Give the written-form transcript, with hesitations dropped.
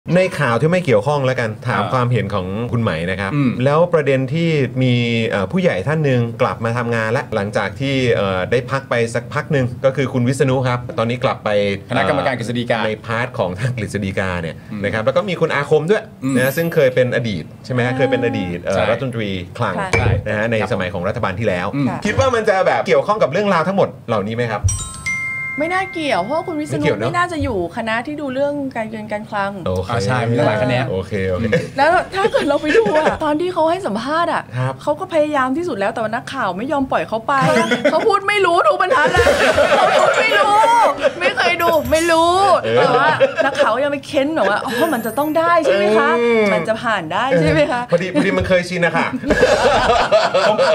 ในข่าวที่ไม่เกี่ยวข้องแล้วกันถามความเห็นของคุณไหมนะครับแล้วประเด็นที่มีผู้ใหญ่ท่านหนึ่งกลับมาทำงานและหลังจากที่ได้พักไปสักพักหนึ่งก็คือคุณวิษณุครับตอนนี้กลับไปคณะกรรมการกฤษฎีกาในพาร์ทของทางกฤษฎีกาเนี่ยนะครับแล้วก็มีคุณอาคมด้วยนะซึ่งเคยเป็นอดีตใช่ไหมฮะเคยเป็นอดีตรัฐมนตรีคลังนะฮะในสมัยของรัฐบาลที่แล้วคิดว่ามันจะแบบเกี่ยวข้องกับเรื่องราวทั้งหมดเหล่านี้ไหมครับไม่น่าเกี่ยวเพราะคุณวิษณุไม่น่าจะอยู่คณะที่ดูเรื่องการเงินการคลังใช่มีหลายคะแนนโอเคแล้วถ้าเกิดเราไปดูอะตอนที่เขาให้สัมภาษณ์อะเขาก็พยายามที่สุดแล้วแต่ว่านักข่าวไม่ยอมปล่อยเขาไปเขาพูดไม่รู้ทุกบรรทัดเลยเขาพูดไม่รู้ไม่เคยดูไม่รู้แต่ว่านักข่าวยังไปเค้นแบบว่าอ๋อมันจะต้องได้ใช่ไหมคะมันจะผ่านได้ใช่ไหมคะพอดีมันเคยชินนะคะ